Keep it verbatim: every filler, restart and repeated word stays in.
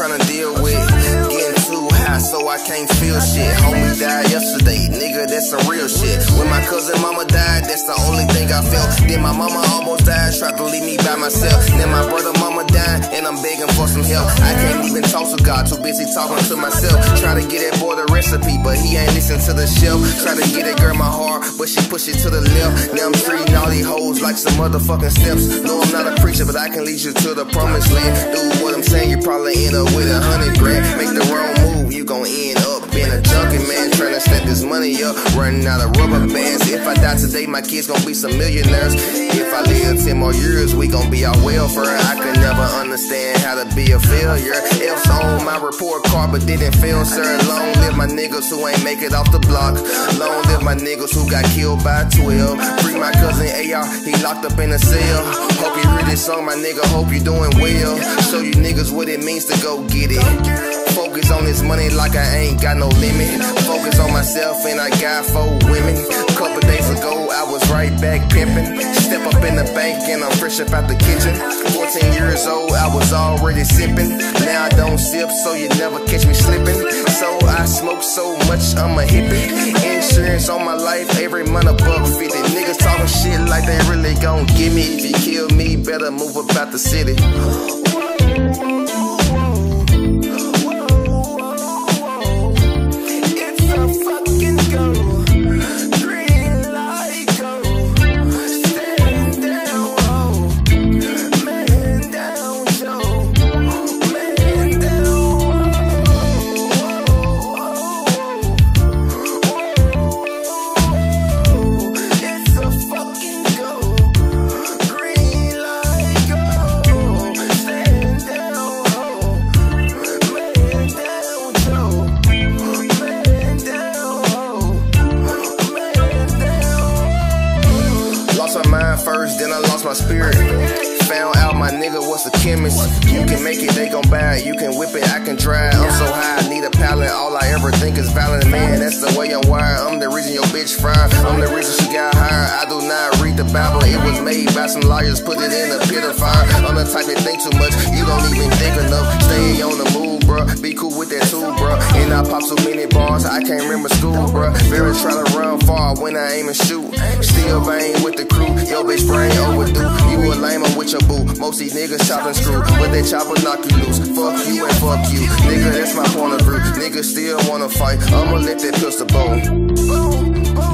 tryna deal with. Getting too high, so I can't feel shit. Homie died yesterday, nigga, that's some real shit. When my cousin mama died, that's the only thing I felt. Then my mama almost died, tried to leave me by myself. Then my brother mama died, and I'm begging for some help. I can't even talk to God, too busy talking to myself. Try to get that boy the recipe, but he ain't listen to the shelf. Try to get that girl my heart, but she push it to the left. Now I'm treating all these hoes like some motherfucking steps. No, I'm not a preacher, but I can lead you to the promised land. Do what I'm saying, you probably end up with a hundred grand. Make the wrong move, you gon' end up being a junkie, man. Trying to stack this money up, running out of rubber bands. If I die today, my kids gon' be some millionaires. If I live ten more years, we gon' be our welfare. I could never understand how to be a failure. F's on my report card, but didn't fail, sir. Long live my niggas who ain't make it off the block. Long live my niggas who got killed by twelve. Free my cousin A R, he locked up in a cell. Hope you hear this song, my nigga, hope you doing well. Show you niggas what it means to go get it. Focus on this money like I ain't got no limit. Focus on myself and I got four women. A couple days ago, I was right back pimping. Step up in the bank and I'm fresh up out the kitchen. fourteen years old, I was already sipping. Now I don't sip, so you never catch me slipping. So I smoke so much, I'm a hippie. Insurance on my life, every month a buck fifty. Niggas talking shit like they really gon' get me. If you kill me, better move about the city. First, then I lost my spirit. Found out my nigga was the chemist. You can make it, they gon' buy it. You can whip it, I can drive. I'm so high, I need a pallet. All I ever think is violent, man. That's the way I'm wired. I'm the reason your bitch fried. I'm the reason she got hired. I do not read the Bible. It was made by some lawyers. Put it in a pit of fire. I'm the type that think too much. You don't even think enough. Stay on the move, bruh. Be cool with that too, bruh. And I pop so many bars, I can't remember school, bruh. Very try to run far when I aim and shoot. Still vain with the crew. Yo, bitch, brain overdue. You a lame with your boo. Most these niggas chop and screw, but they chop and knock you loose. Fuck you and fuck you, nigga. That's my point of view. Niggas still wanna fight. I'ma let that pistol boom. Boom, boom.